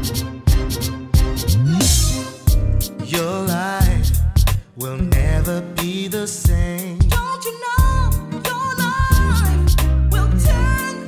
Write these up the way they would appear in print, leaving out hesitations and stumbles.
Your life will never be the same. Don't you know your life will turn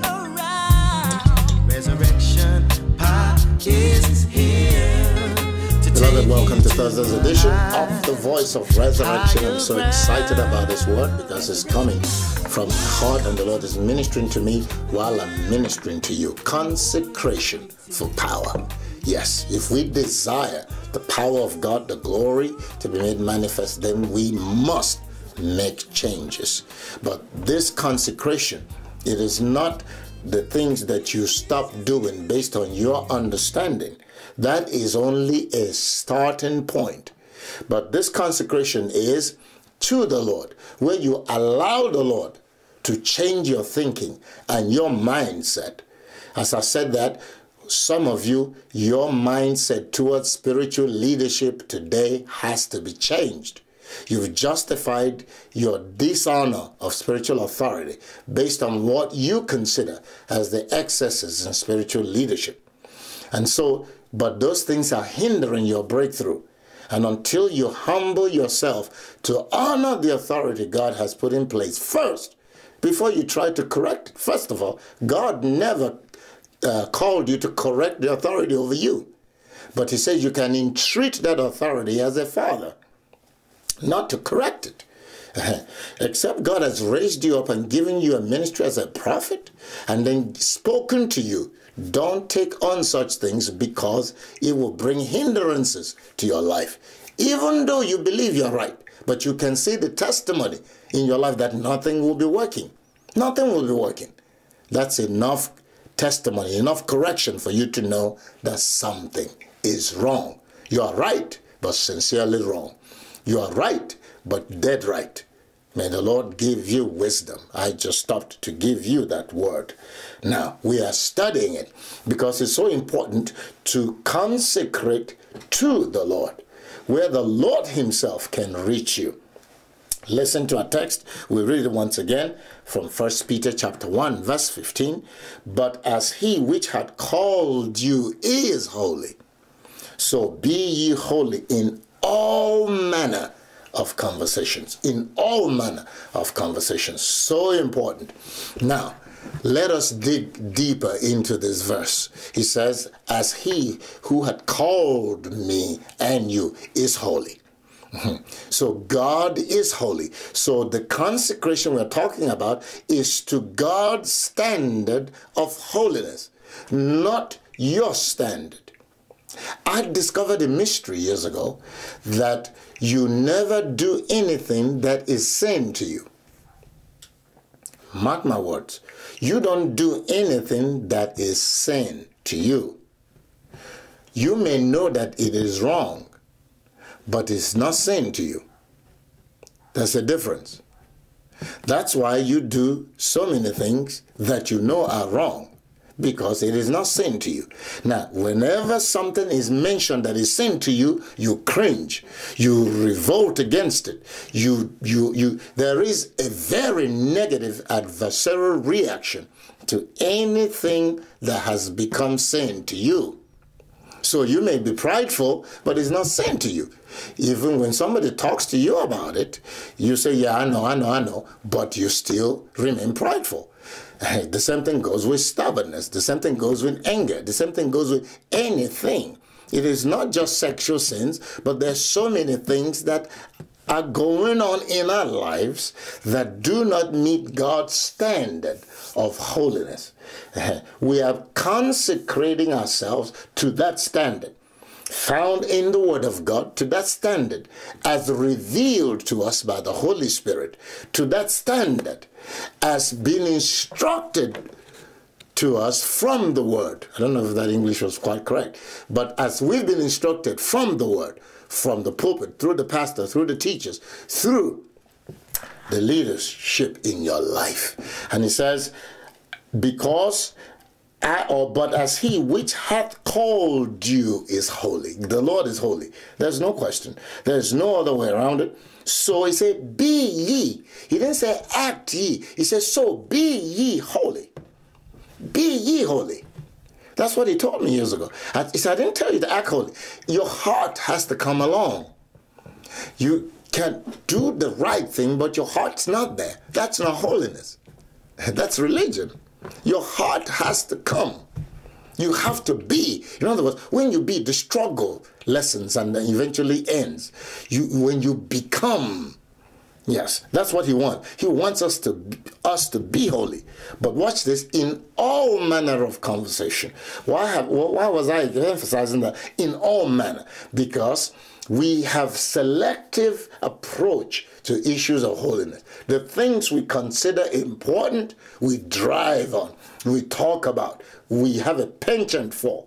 around? Resurrection power is here. Beloved, welcome to Thursday's edition of The Voice of Resurrection. I'm so excited about this word because it's coming from my heart and the Lord is ministering to me while I'm ministering to you. Consecration for power. Yes, if we desire the power of God, the glory to be made manifest, then we must make changes. But this consecration, it is not the things that you stop doing based on your understanding. That is only a starting point. But this consecration is to the Lord, where you allow the Lord to change your thinking and your mindset. As I said that, some of you, your mindset towards spiritual leadership today has to be changed. You've justified your dishonor of spiritual authority based on what you consider as the excesses in spiritual leadership. And so, but those things are hindering your breakthrough. And until you humble yourself to honor the authority God has put in place first, before you try to correct it, first of all, God never called you to correct the authority over you. But he says you can entreat that authority as a father, not to correct it. Except God has raised you up and given you a ministry as a prophet and then spoken to you. Don't take on such things because it will bring hindrances to your life. Even though you believe you're right, but you can see the testimony in your life that nothing will be working. Nothing will be working. That's enough testimony, enough correction for you to know that something is wrong. You are right, but sincerely wrong. You are right, but dead right. May the Lord give you wisdom. I just stopped to give you that word. Now, we are studying it because it's so important to consecrate to the Lord, where the Lord himself can reach you. Listen to our text. We read it once again from 1 Peter chapter 1, verse 15. But as he which had called you is holy, so be ye holy in all manner of conversations. In all manner of conversations. So important. Now, let us dig deeper into this verse. He says, as he who had called me and you is holy. So God is holy. So the consecration we're talking about is to God's standard of holiness, not your standard. I discovered a mystery years ago that you never do anything that is sin to you. Mark my words. You don't do anything that is sin to you. You may know that it is wrong, but it's not sin to you. There's a difference. That's why you do so many things that you know are wrong, because it is not sin to you. Now, whenever something is mentioned that is sin to you, you cringe, you revolt against it. There is a very negative adversarial reaction to anything that has become sin to you. So you may be prideful, but it's not sin to you. Even when somebody talks to you about it, you say, yeah, I know, but you still remain prideful. The same thing goes with stubbornness. The same thing goes with anger. The same thing goes with anything. It is not just sexual sins, but there's so many things that are going on in our lives that do not meet God's standard of holiness. We are consecrating ourselves to that standard, found in the Word of God, to that standard, as revealed to us by the Holy Spirit, to that standard, as being instructed to us from the Word. I don't know if that English was quite correct, but as we've been instructed from the Word, from the pulpit, through the pastor, through the teachers, through the leadership in your life. And he says, but as he which hath called you is holy. The Lord is holy. There's no question. There's no other way around it. So he said, be ye. He didn't say act ye. He said, so be ye holy. Be ye holy. That's what he told me years ago. He said, I didn't tell you to act holy. Your heart has to come along. You can do the right thing, but your heart's not there. That's not holiness. That's religion. Your heart has to come. You have to be. In other words, when you be, the struggle lessens and then eventually ends. When you become. Yes, that's what he wants. He wants us to be holy. But watch this, in all manner of conversation. Why was I emphasizing that? In all manner. Because we have selective approach to issues of holiness. The things we consider important, we drive on, we talk about, we have a penchant for.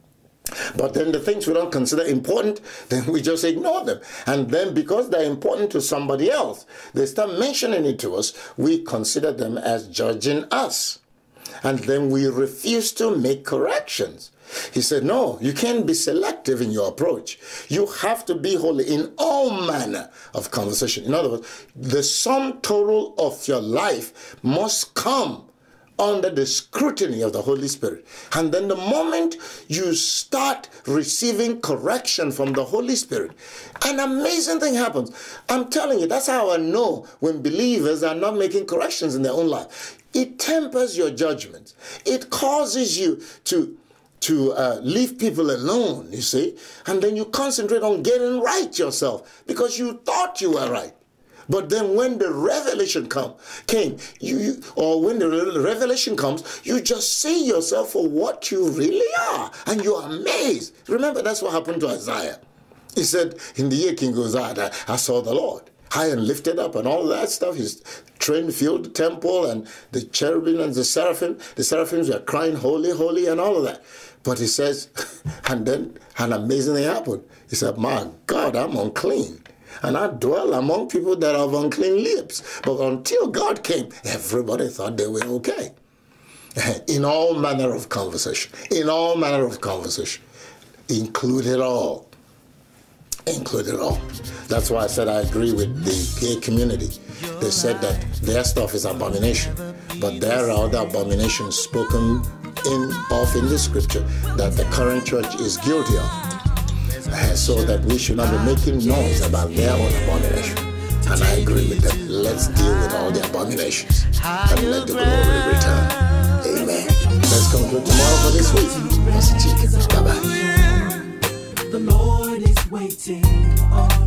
But then the things we don't consider important, then we just ignore them. And then because they're important to somebody else, they start mentioning it to us, we consider them as judging us. And then we refuse to make corrections. He said, no, you can't be selective in your approach. You have to be holy in all manner of conversation. In other words, the sum total of your life must come under the scrutiny of the Holy Spirit. And then the moment you start receiving correction from the Holy Spirit, an amazing thing happens. I'm telling you, that's how I know when believers are not making corrections in their own life. It tempers your judgment. It causes you to leave people alone, you see, and then you concentrate on getting right yourself because you thought you were right. But then when the revelation came, when the revelation comes, you just see yourself for what you really are, and you're amazed. Remember, that's what happened to Isaiah. He said, in the year King Uzziah, I saw the Lord, high and lifted up, and all that stuff. His train filled the temple, and the cherubim and the seraphims were crying, holy, holy, and all of that. But he says, and then an amazing thing happened. He said, my God, I'm unclean. And I dwell among people that have unclean lips. But until God came, everybody thought they were okay. In all manner of conversation. In all manner of conversation. Include it all. Include it all. That's why I said I agree with the gay community. They said that their stuff is abomination. But there are other abominations spoken of in the scripture that the current church is guilty of. So that we should not be making noise about their own abomination. And I agree with them. Let's deal with all the abominations and let the glory return. Amen. Let's conclude tomorrow for this week. Bye-bye. The Lord is waiting on